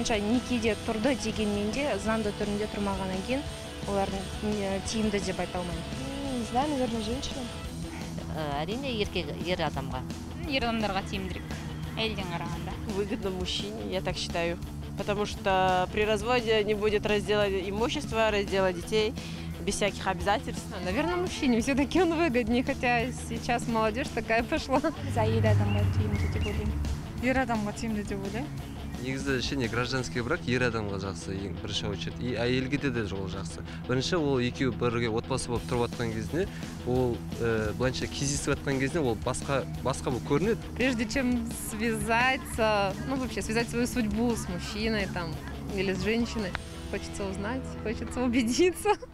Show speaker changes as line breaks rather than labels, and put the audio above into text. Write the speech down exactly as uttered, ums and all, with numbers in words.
канча никеде турду дегенмен де заңды түрінде турмагандан кийин олардын тиімді деп айта алмайм.
Не знаю, наверное, женщина.
Әрине еркек, ер адамға.
Ер адамдарға тиімдірек, әйелден қарағанда.
Выгодно мужчине, я так считаю. Потому что при разводе не будет раздела имущества, раздела детей, без всяких обязательств.
Наверное, мужчине все-таки он выгоднее, хотя сейчас молодежь такая пошла.
За әйел адамға тиімді деп ойлаймын.
Ер адамға тиімді деп ойлаймын.
Негізі ішіне гражданский брак ер адамға жақсы ең бірінші очередь. И әйелге де де жол жақсы. Бірінші ол екеуі бірге отбасы болып тұрып жатқан кезінде, ол былайша кездесіп жатқан кезінде ол басқа басқа болып көрінеді.
Прежде чем связаться, ну вообще связать свою судьбу с мужчиной там или с женщиной, хочется узнать, хочется убедиться.